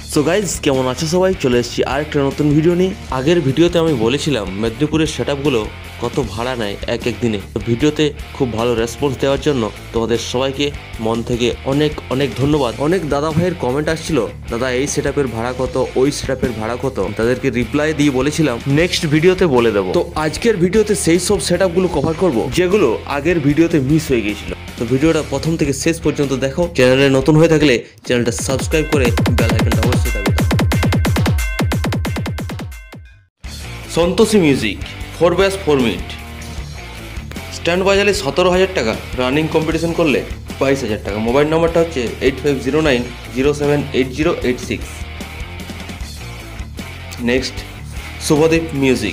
So guys কেমন আছো সবাই, চলে এসেছি আরেকটা নতুন ভিডিও নিয়ে। আগের ভিডিওতে আমি বলেছিলাম মেদিনীপুরের সেটআপগুলো কত ভাড়া নেয় এক এক দিনে। তো ভিডিওতে খুব ভালো রেসপন্স দেওয়ার জন্য তোমাদের সবাইকে মন থেকে অনেক অনেক ধন্যবাদ। অনেক দাদা ভাইয়ের কমেন্ট আসছিল, দাদা এই সেটআপের ভাড়া কত, ওই সেটআপের ভাড়া কত। তাদেরকে রিপ্লাই দিয়ে বলেছিলাম নেক্সট ভিডিওতে বলে দেবো। তো আজকের ভিডিওতে সেই সব সেটআপগুলো কভার করব যেগুলো আগের ভিডিওতে মিস হয়ে গিয়েছিল। তো ভিডিওটা প্রথম থেকে শেষ পর্যন্ত দেখো। চ্যানেলে নতুন হয়ে থাকলে চ্যানেলটা সাবস্ক্রাইব করে বেল আইকনটা অবশ্যই দাবিয়ে দাও। সন্তোষী মিউজিক 4/4 মিনিট স্ট্যান্ড বাজালে 17,000 টাকা, রানিং কম্পিটিশন করলে 22,000 টাকা। মোবাইল নাম্বারটা হচ্ছে 8509078086। Next Shubhadeep music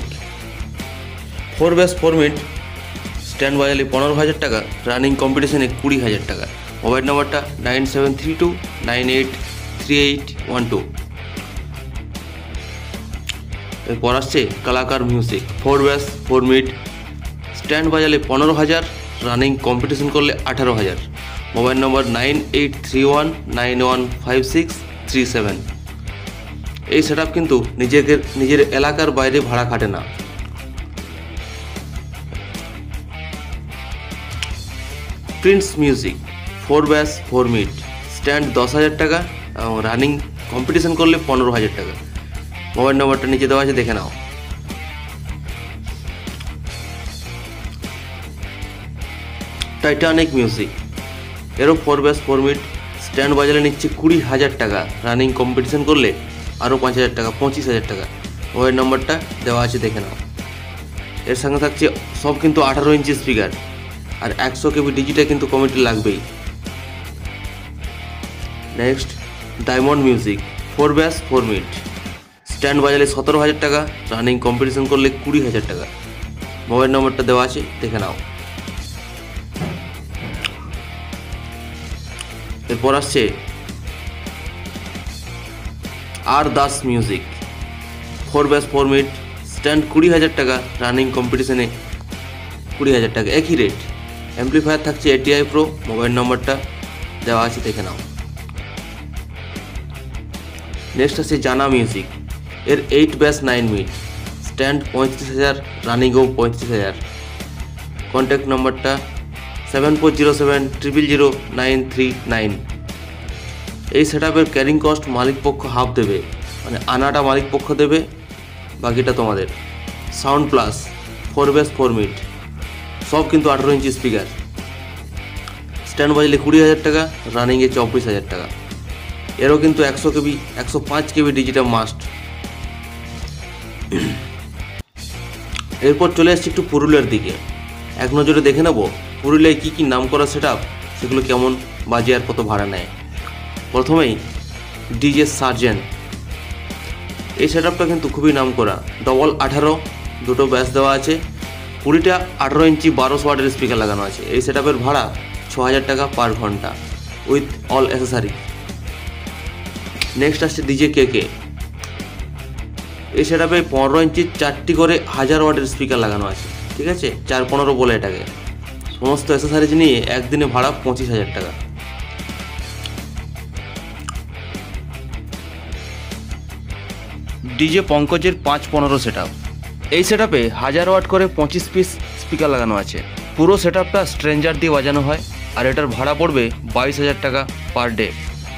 4/4 minute stand বাজালে 15,000 টাকা, রানিং কম্পিটিশনে 20,000 টাকা। মোবাইল নাম্বারটা 9732983812। এরপর আসছে কলাকার মিউজিক 4/4 মিনিট স্ট্যান্ড বাজালে 15,000, রানিং কম্পিটিশন করলে 18,000। Mobile number 9831915637। এই সেটআপ কিন্তু নিজের এলাকার বাইরে ভাড়া খাটে না। প্রিন্স মিউজিক 4/4 মিনিট স্ট্যান্ড 10,000 টাকা এবং রানিং কম্পিটিশন করলে 15,000 টাকা। মোবাইল নম্বরটা নিচে দেওয়া আছে, দেখে নাও। টাইটানিক মিউজিক এরও 4/4 মিনিট স্ট্যান্ড বাজালে নিচ্ছে 20,000 টাকা, রানিং কম্পিটিশন করলে আরও 5,000 টাকা, 25,000 টাকা। মোবাইল নম্বরটা দেওয়া আছে, দেখে নাও। এর সঙ্গে থাকছে সব কিন্তু 18 ইঞ্চি স্পিকার আর 100 কেবি ডিজিটাল কিন্তু কমিটি লাগবেই। Next diamond music 4/4 minute stand বাজালে 17,000 টাকা, রানিং কম্পিটিশন করলে 20,000 টাকা। মোবাইল নম্বরটা দেওয়া আছে, দেখে নাও। এরপর আসছে R Das music 4/4 minute stand 20,000 টাকা, রানিং কম্পিটিশনে 20,000 টাকা, একই রেট। অ্যাম্প্লিফায়ার থাকছে ATI প্রো। মোবাইল নম্বরটা দেওয়া আছে, দেখে নাও। নেক্সট আছে জানা মিউজিক এর 8/9 মিনিট স্ট্যান্ড 35,000, রানিংও 35,000। কন্ট্যাক্ট নম্বরটা 7407000939। এই সেটআপের ক্যারিং কস্ট মালিক পক্ষ হাফ দেবে, মানে আনাটা মালিক পক্ষ দেবে, বাকিটা তোমাদের। সাউন্ড প্লাস 4/4 মিনিট সব কিন্তু 18 ইঞ্চি স্পিকার, স্ট্যান্ড বাজলে 20,000 টাকা, রানিংয়ে 24,000 টাকা। এরও কিন্তু 100 কেবি 105 কেবি ডিজিটাল মাস্ট। এরপর চলে আসছি একটু পুরুলিয়ার দিকে। এক নজরে দেখে নেব পুরুলিয়ায় কী কী নাম করা সেটআপ, সেগুলো কেমন বাজে আর কত ভাড়া নেয়। প্রথমেই visarjan। এই সেটআপটা কিন্তু খুবই নাম করা। 18 দুটো ব্যাস দেওয়া আছে, 20টা 18 ইঞ্চি 1200 ওয়াটের স্পিকার লাগানো আছে। এই সেটআপের ভাড়া 6,000 টাকা পার ঘন্টা উইথ অল অ্যাসেসারি। নেক্সট আসছে কেকে। এই সেটআপে 15 ইঞ্চি 4টি করে 1000 ওয়াটের স্পিকার লাগানো আছে, ঠিক আছে, 415 বলে এটাকে। সমস্ত অ্যাসেসারিজ নিয়ে একদিনে ভাড়া 25,000 টাকা। পঙ্কজের 515 সেটআপ। এই সেটআপে 1000 ওয়াট করে 25 পিস স্পিকার লাগানো আছে। পুরো সেটআপটা স্ট্রেঞ্জার দিয়ে বাজানো হয় আর এটার ভাড়া পড়বে 22,000 টাকা পার ডে।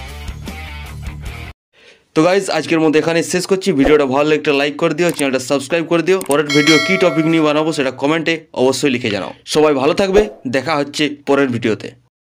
তো গাইজ আজকের মধ্যে এখানে শেষ করছি। ভিডিওটা ভালো লাগলে একটা লাইক করে দিও, চ্যানেলটা সাবস্ক্রাইব করে দিও। পরের ভিডিও কী টপিক নিয়ে বানাবো সেটা কমেন্টে অবশ্যই লিখে জানাও। সবাই ভালো থাকবে, দেখা হচ্ছে পরের ভিডিওতে।